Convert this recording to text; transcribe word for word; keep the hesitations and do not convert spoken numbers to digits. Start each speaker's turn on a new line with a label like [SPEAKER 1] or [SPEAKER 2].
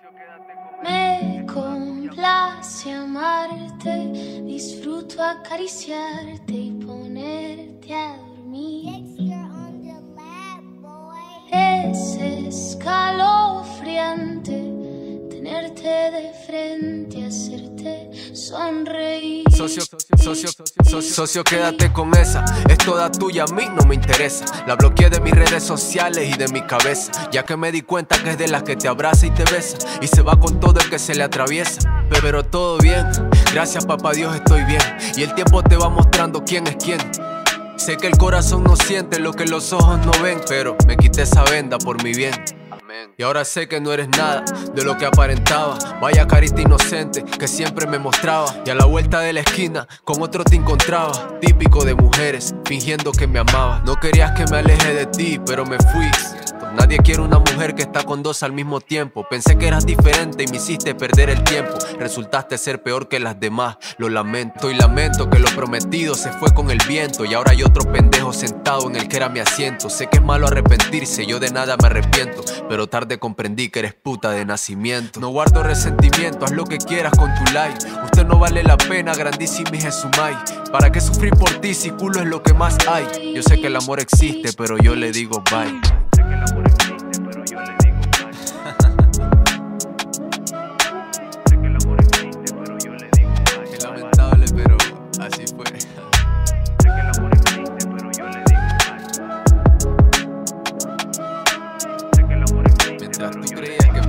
[SPEAKER 1] Me complace amarte, disfruto acariciarte y ponerte a dormir. Es escalofriante tenerte de frente, hacerte sonreír.
[SPEAKER 2] Socio, socio, socio, socio, quédate con esa. Es toda tuya, a mí no me interesa. La bloqueé de mis redes sociales y de mi cabeza, ya que me di cuenta que es de las que te abraza y te besa, y se va con todo el que se le atraviesa. Pero todo bien, gracias papá Dios estoy bien, y el tiempo te va mostrando quién es quién. Sé que el corazón no siente lo que los ojos no ven, pero me quité esa venda por mi bien. Y ahora sé que no eres nada de lo que aparentaba. Vaya carita inocente que siempre me mostraba, y a la vuelta de la esquina con otro te encontraba. Típico de mujeres, fingiendo que me amaba. No querías que me aleje de ti, pero me fui. Nadie quiere una mujer que está con dos al mismo tiempo. Pensé que eras diferente y me hiciste perder el tiempo. Resultaste ser peor que las demás, lo lamento. Y lamento que lo prometido se fue con el viento, y ahora hay otro pendejo sentado en el que era mi asiento. Sé que es malo arrepentirse, yo de nada me arrepiento, pero tarde comprendí que eres puta de nacimiento. No guardo resentimiento, haz lo que quieras con tu like. Usted no vale la pena, grandísimo y Jesumay. ¿Para qué sufrir por ti si culo es lo que más hay? Yo sé que el amor existe, pero yo le digo bye. Así fue. Sé que el amor existe, pero yo le digo bye. Sé que el amor existe, mientras tú creías que